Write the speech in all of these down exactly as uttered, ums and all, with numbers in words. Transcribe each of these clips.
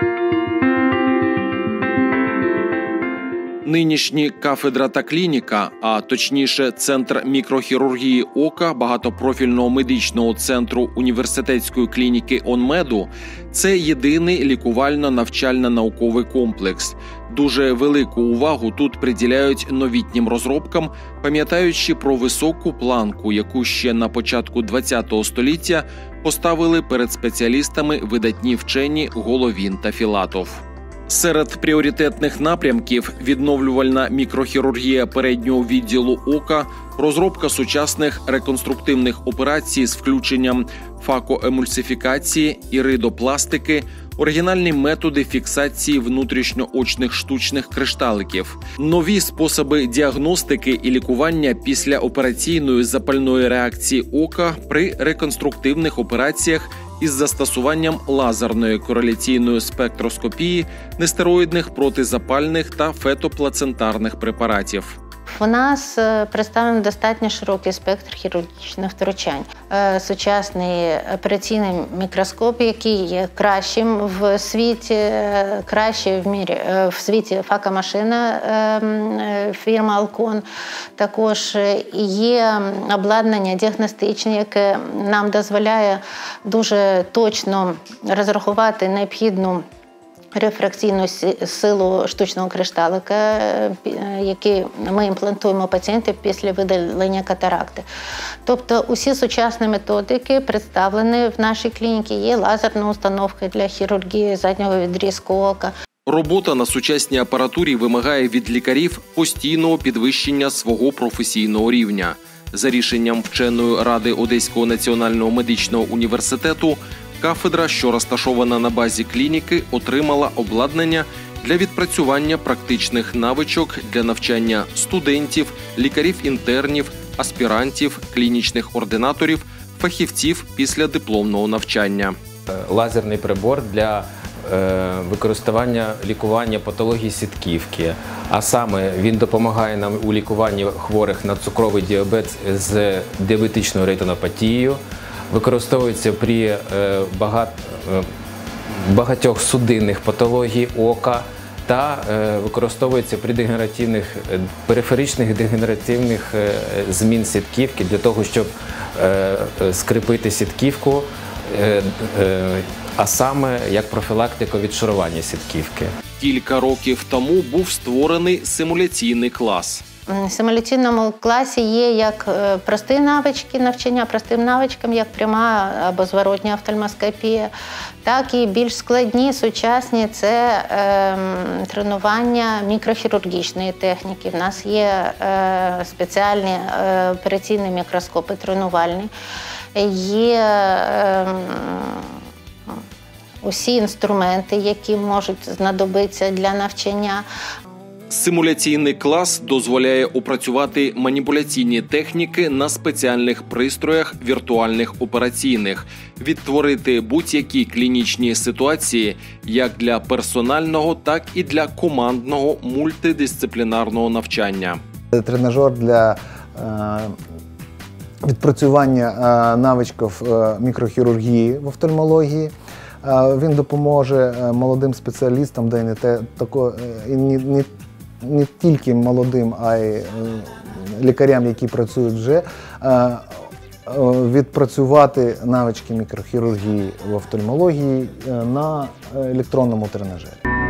Нинішні кафедра та клініка, а точніше Центр мікрохірургії ока багатопрофільного медичного центру університетської клініки ОНМЕДу – це єдиний лікувально-навчально-науковий комплекс. Дуже велику увагу тут приділяють новітнім розробкам, пам'ятаючи про високу планку, яку ще на початку ХХ століття поставили перед спеціалістами видатні вчені Головін та Філатов. Серед пріоритетних напрямків – відновлювальна мікрохірургія переднього відділу ока, розробка сучасних реконструктивних операцій з включенням факоемульсифікації, іридопластики, оригінальні методи фіксації внутрішньоочних штучних кришталиків, нові способи діагностики і лікування післяопераційної запальної реакції ока при реконструктивних операціях із застосуванням лазерної кореляційної спектроскопії, нестероїдних протизапальних та фетоплацентарних препаратів. У нас представлений достатньо широкий спектр хірургічних втручань. Сучасний операційний мікроскоп, який є кращим в світі, краще в мірі в світі факомашина фірма Алкон. Також є обладнання діагностичне, яке нам дозволяє дуже точно розрахувати необхідну рефракційну силу штучного кришталика, який ми імплантуємо пацієнтів після видалення катаракти. Тобто усі сучасні методики представлені в нашій клініці. Є лазерна установка для хірургії заднього відрізку ока. Робота на сучасній апаратурі вимагає від лікарів постійного підвищення свого професійного рівня. За рішенням вченої ради Одеського національного медичного університету, кафедра, що розташована на базі клініки, отримала обладнання для відпрацювання практичних навичок для навчання студентів, лікарів-інтернів, аспірантів, клінічних ординаторів, фахівців після дипломного навчання. Лазерний прибор для використання лікування патології сітківки, а саме він допомагає нам у лікуванні хворих на цукровий діабет з діабетичною ретинопатією, використовується при багатьох судинних патологій ока та використовується при дегенеративних, периферичних дегенеративних змін сітківки для того, щоб скріпити сітківку, а саме як профілактика відшарування сітківки. Кілька років тому був створений симуляційний клас. В симуляційному класі є як прості навички, навчання простим навичкам, як пряма або зворотня офтальмоскопія, так і більш складні, сучасні – це е, тренування мікрохірургічної техніки. В нас є е, спеціальні е, операційні мікроскопи тренувальні, є е, усі інструменти, які можуть знадобитися для навчання. Симуляційний клас дозволяє опрацювати маніпуляційні техніки на спеціальних пристроях віртуальних операційних, відтворити будь-які клінічні ситуації як для персонального, так і для командного мультидисциплінарного навчання. Тренажер для відпрацювання навичків мікрохірургії в офтальмології. Він допоможе молодим спеціалістам, де не те тако і не, не, не тільки молодим, а й лікарям, які працюють вже, відпрацювати навички мікрохірургії в офтальмології на електронному тренажері.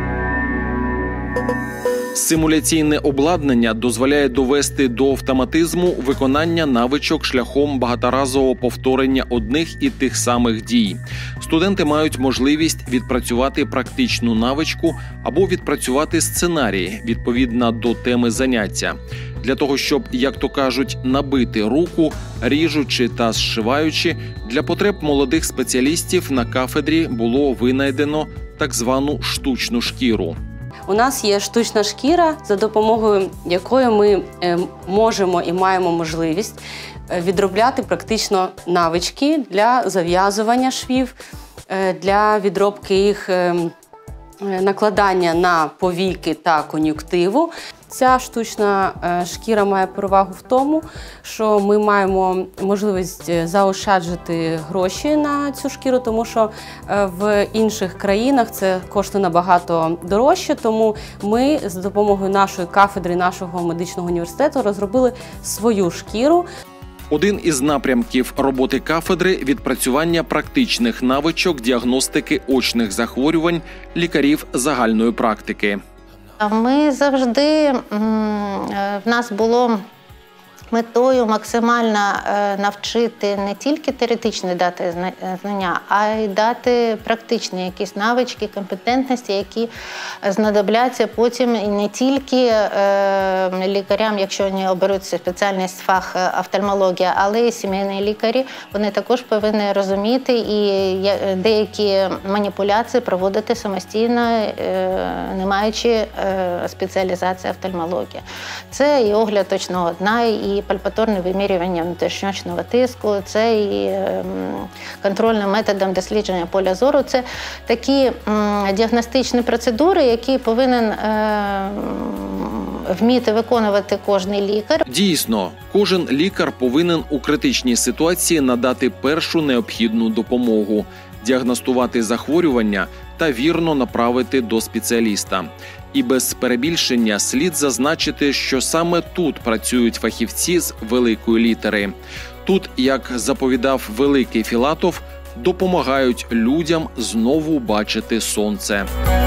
Симуляційне обладнання дозволяє довести до автоматизму виконання навичок шляхом багаторазового повторення одних і тих самих дій. Студенти мають можливість відпрацювати практичну навичку або відпрацювати сценарії відповідно до теми заняття. Для того, щоб, як то кажуть, набити руку, ріжучи та зшиваючи, для потреб молодих спеціалістів на кафедрі було винайдено так звану штучну шкіру. У нас є штучна шкіра, за допомогою якої ми можемо і маємо можливість відробляти практично навички для зав'язування швів, для відробки їх накладання на повіки та кон'юнктиву. Ця штучна шкіра має перевагу в тому, що ми маємо можливість заощаджити гроші на цю шкіру, тому що в інших країнах це коштує набагато дорожче, тому ми з допомогою нашої кафедри, нашого медичного університету розробили свою шкіру. Один із напрямків роботи кафедри – відпрацювання практичних навичок діагностики очних захворювань лікарів загальної практики. Ми завжди, в нас було метою максимально навчити не тільки теоретичні дати знання, а й дати практичні якісь навички, компетентності, які знадобляться потім і не тільки лікарям, якщо вони оберуть спеціальність фах офтальмологія, але й сімейні лікарі. Вони також повинні розуміти і деякі маніпуляції проводити самостійно, не маючи спеціалізації офтальмології. Це і огляд очного дна, і пальпаторне вимірювання внутрішньоочного тиску, це і контрольним методом дослідження поля зору. Це такі діагностичні процедури, які повинен вміти виконувати кожен лікар. Дійсно, кожен лікар повинен у критичній ситуації надати першу необхідну допомогу, діагностувати захворювання та вірно направити до спеціаліста. І без перебільшення слід зазначити, що саме тут працюють фахівці з великої літери. Тут, як заповідав великий Філатов, допомагають людям знову бачити сонце.